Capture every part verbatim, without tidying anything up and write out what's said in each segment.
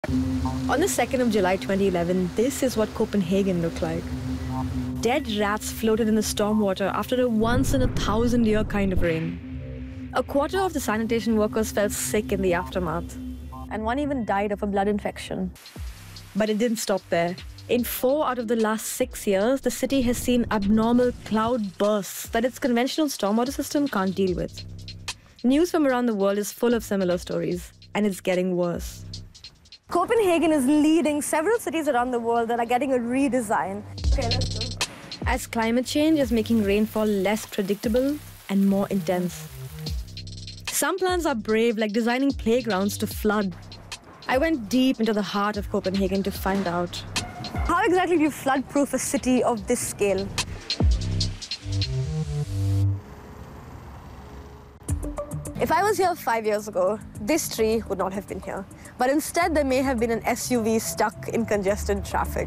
On the second of July twenty eleven, this is what Copenhagen looked like. Dead rats floated in the stormwater after a once-in-a-thousand-year kind of rain. A quarter of the sanitation workers fell sick in the aftermath, and one even died of a blood infection. But it didn't stop there. In four out of the last six years, the city has seen abnormal cloudbursts that its conventional stormwater system can't deal with. News from around the world is full of similar stories, and it's getting worse. Copenhagen is leading several cities around the world that are getting a redesign. Okay, let's go. As climate change is making rainfall less predictable and more intense. Some plans are brave, like designing playgrounds to flood. I went deep into the heart of Copenhagen to find out. How exactly do you flood-proof a city of this scale? If I was here five years ago, this tree would not have been here. But instead, there may have been an S U V stuck in congested traffic.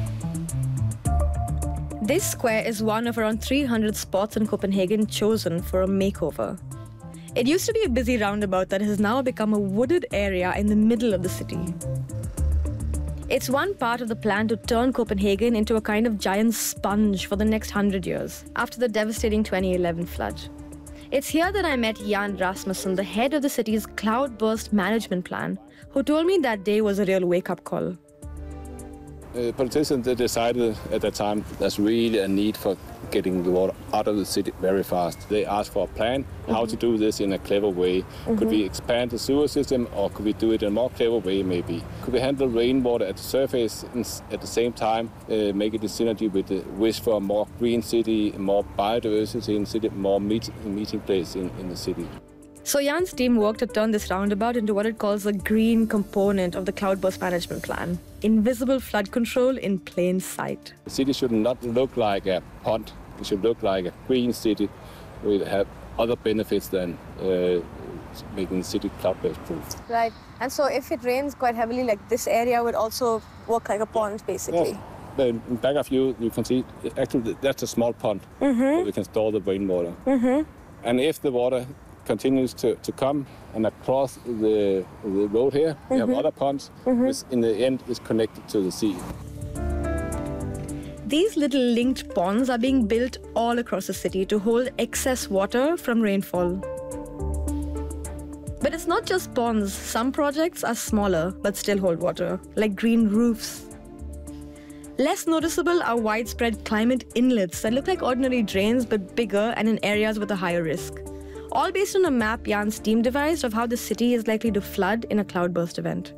This square is one of around three hundred spots in Copenhagen chosen for a makeover. It used to be a busy roundabout that has now become a wooded area in the middle of the city. It's one part of the plan to turn Copenhagen into a kind of giant sponge for the next hundred years, after the devastating twenty eleven flood. It's here that I met Jan Rasmussen, the head of the city's cloudburst management plan, who told me that day was a real wake-up call. Uh, politicians they decided at that time there's really a need for getting the water out of the city very fast. They asked for a plan mm-hmm. how to do this in a clever way. Mm-hmm. Could we expand the sewer system, or could we do it in a more clever way maybe? Could we handle rainwater at the surface and at the same time uh, make it a synergy with the wish for a more green city, more biodiversity in the city, more meet, meeting place in, in the city? So Jan's team worked to turn this roundabout into what it calls the green component of the cloudburst management plan. Invisible flood control in plain sight. The city should not look like a pond. It should look like a green city with have other benefits than uh, making the city cloudburst proof. Right. And so if it rains quite heavily, like this area would also work like a pond, basically. Yes. But in back of you, you can see actually that's a small pond mm-hmm. where we can store the rainwater. Mm-hmm. And if the water continues to, to come and across the, the road here, mm-hmm. we have other ponds, mm-hmm. which in the end is connected to the sea. These little linked ponds are being built all across the city to hold excess water from rainfall. But it's not just ponds. Some projects are smaller but still hold water, like green roofs. Less noticeable are widespread climate inlets that look like ordinary drains but bigger and in areas with a higher risk. All based on a map Jan's team devised of how the city is likely to flood in a cloudburst event.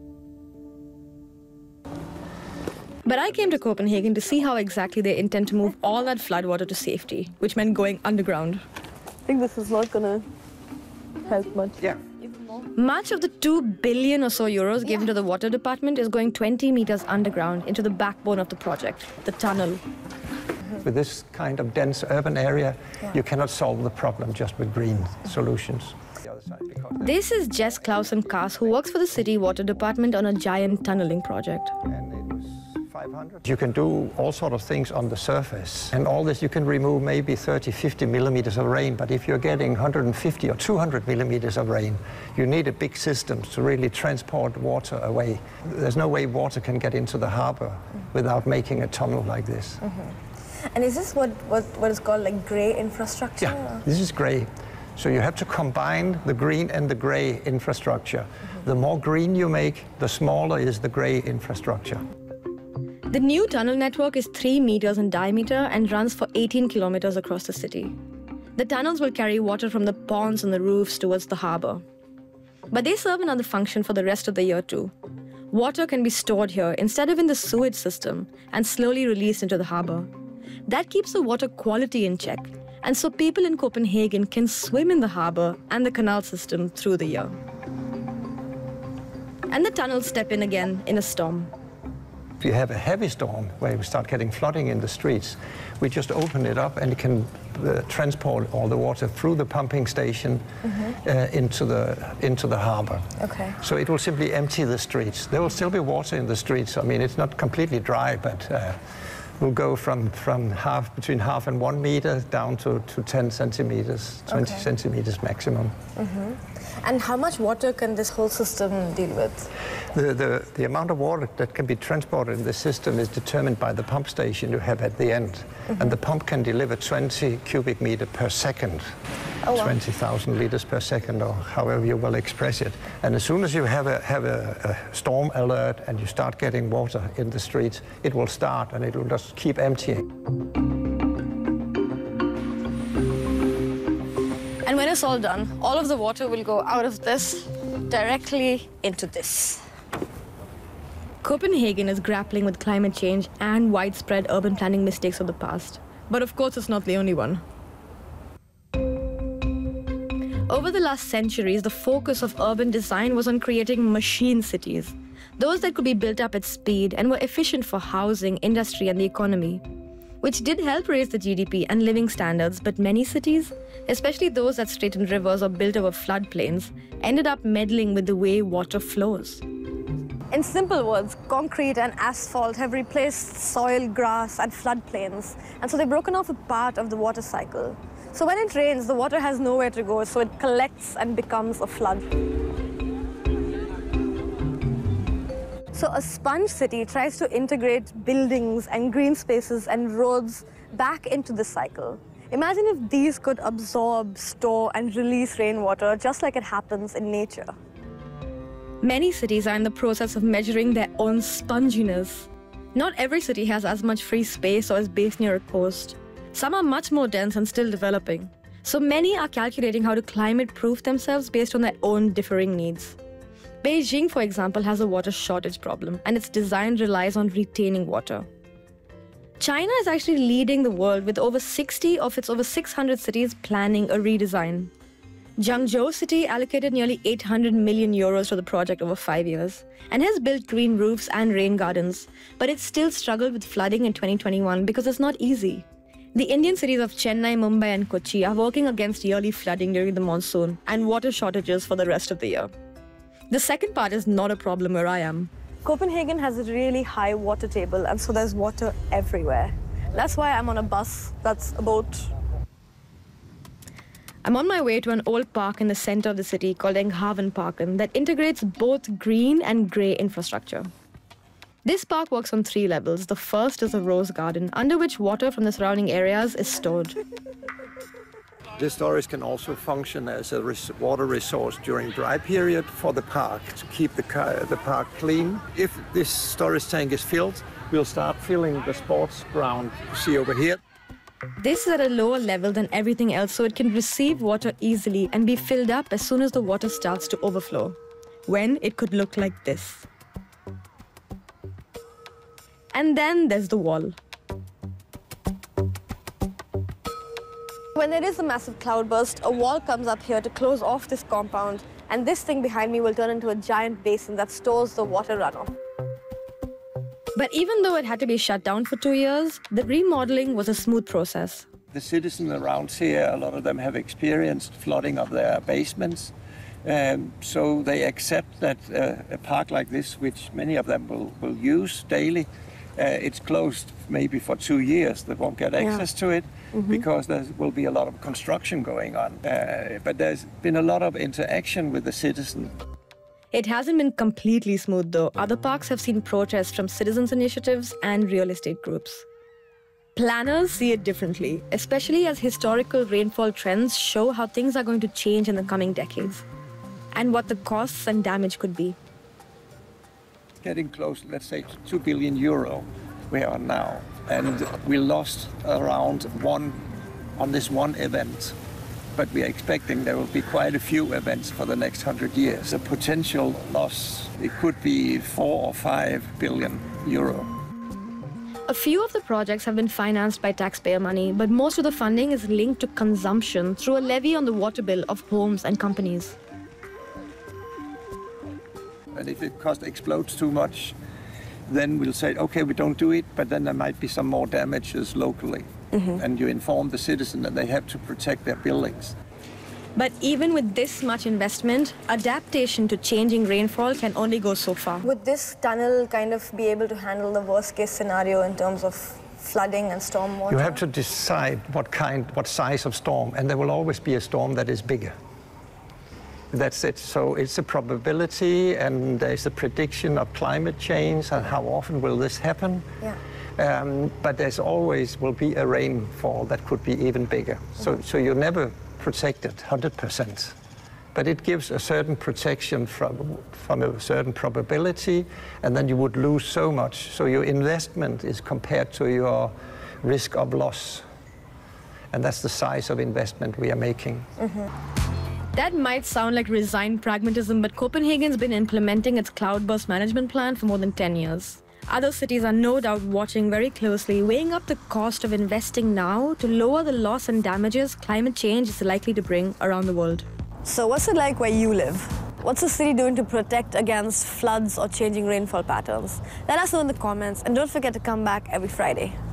But I came to Copenhagen to see how exactly they intend to move all that floodwater to safety, which meant going underground. I think this is not gonna help much. Yeah. Much of the two billion or so euros given to the water department is going twenty meters underground into the backbone of the project, the tunnel. With this kind of dense urban area, yeah. you cannot solve the problem just with green solutions. This is Jes Clouson-Kaas, who works for the city water department on a giant tunneling project. And it was five hundred. You can do all sorts of things on the surface. And all this, you can remove maybe thirty, fifty millimeters of rain. But if you're getting one hundred fifty or two hundred millimeters of rain, you need a big system to really transport water away. There's no way water can get into the harbor without making a tunnel like this. Mm-hmm. And is this what, what, what is called like grey infrastructure? Yeah, this is grey. So you have to combine the green and the grey infrastructure. Mm-hmm. The more green you make, the smaller is the grey infrastructure. The new tunnel network is three meters in diameter and runs for eighteen kilometers across the city. The tunnels will carry water from the ponds and the roofs towards the harbor. But they serve another function for the rest of the year too. Water can be stored here instead of in the sewage system and slowly released into the harbor. That keeps the water quality in check, and so people in Copenhagen can swim in the harbor and the canal system through the year. And the tunnels step in again in a storm. If you have a heavy storm where we start getting flooding in the streets, we just open it up and it can uh, transport all the water through the pumping station mm-hmm. uh, into the into the harbor. Okay. So it will simply empty the streets. There will still be water in the streets. I mean, it's not completely dry, but uh, will go from, from half, between half and one meter down to, to ten centimeters, twenty Okay. centimeters maximum. Mm-hmm. And how much water can this whole system deal with? The, the, the amount of water that can be transported in the system is determined by the pump station you have at the end. Mm-hmm. And the pump can deliver twenty cubic meter per second. Oh, wow. twenty thousand liters per second, or however you will express it. And as soon as you have a, have a, a storm alert and you start getting water in the streets, it will start and it will just keep emptying. And when it's all done, all of the water will go out of this directly into this. Copenhagen is grappling with climate change and widespread urban planning mistakes of the past. But of course, it's not the only one. Over the last centuries, the focus of urban design was on creating machine cities, those that could be built up at speed and were efficient for housing, industry, and the economy, which did help raise the G D P and living standards, but many cities, especially those that straightened rivers or built over floodplains, ended up meddling with the way water flows. In simple words, concrete and asphalt have replaced soil, grass, and floodplains, and so they've broken off a part of the water cycle. So when it rains, the water has nowhere to go, so it collects and becomes a flood. So a sponge city tries to integrate buildings and green spaces and roads back into the cycle. Imagine if these could absorb, store, and release rainwater just like it happens in nature. Many cities are in the process of measuring their own sponginess. Not every city has as much free space or is based near a coast. Some are much more dense and still developing. So many are calculating how to climate-proof themselves based on their own differing needs. Beijing, for example, has a water shortage problem, and its design relies on retaining water. China is actually leading the world with over sixty of its over six hundred cities planning a redesign. Zhangzhou City allocated nearly eight hundred million euros to the project over five years and has built green roofs and rain gardens, but it still struggled with flooding in twenty twenty-one because it's not easy. The Indian cities of Chennai, Mumbai, and Kochi are working against yearly flooding during the monsoon and water shortages for the rest of the year. The second part is not a problem where I am. Copenhagen has a really high water table, and so there's water everywhere. That's why I'm on a bus that's about... I'm on my way to an old park in the center of the city called Enghavenparken that integrates both green and grey infrastructure. This park works on three levels. The first is a rose garden, under which water from the surrounding areas is stored. This storage can also function as a res water resource during dry period for the park, to keep the, the park clean. If this storage tank is filled, we'll start filling the sports ground you see over here. This is at a lower level than everything else, so it can receive water easily and be filled up as soon as the water starts to overflow, when it could look like this. And then there's the wall. When there is a massive cloudburst, a wall comes up here to close off this compound, and this thing behind me will turn into a giant basin that stores the water runoff. But even though it had to be shut down for two years, the remodeling was a smooth process. The citizens around here, a lot of them have experienced flooding of their basements. Um, so they accept that uh, a park like this, which many of them will, will use daily, uh, it's closed maybe for two years. They won't get access yeah. to it mm-hmm. because there will be a lot of construction going on. Uh, but there's been a lot of interaction with the citizens. It hasn't been completely smooth, though. Other parks have seen protests from citizens' initiatives and real estate groups. Planners see it differently, especially as historical rainfall trends show how things are going to change in the coming decades, and what the costs and damage could be. Getting close, let's say, to two billion euro we are now, and we lost around one on this one event. But we are expecting there will be quite a few events for the next hundred years. The potential loss, it could be four or five billion euro. A few of the projects have been financed by taxpayer money, but most of the funding is linked to consumption through a levy on the water bill of homes and companies. And if the cost explodes too much, then we'll say, okay, we don't do it, but then there might be some more damages locally. Mm-hmm. And you inform the citizen that they have to protect their buildings. But even with this much investment, adaptation to changing rainfall can only go so far. Would this tunnel kind of be able to handle the worst case scenario in terms of flooding and stormwater? You have to decide what kind, what size of storm, and there will always be a storm that is bigger. That's it. So it's a probability, and there's a prediction of climate change and how often will this happen. Yeah. Um, but there's always will be a rainfall that could be even bigger. Mm-hmm. So, so you're never protected one hundred percent. But it gives a certain protection from, from a certain probability, and then you would lose so much. So your investment is compared to your risk of loss. And that's the size of investment we are making. Mm-hmm. That might sound like resigned pragmatism, but Copenhagen's been implementing its cloudburst management plan for more than ten years. Other cities are no doubt watching very closely, weighing up the cost of investing now to lower the loss and damages climate change is likely to bring around the world. So what's it like where you live? What's the city doing to protect against floods or changing rainfall patterns? Let us know in the comments, and don't forget to come back every Friday.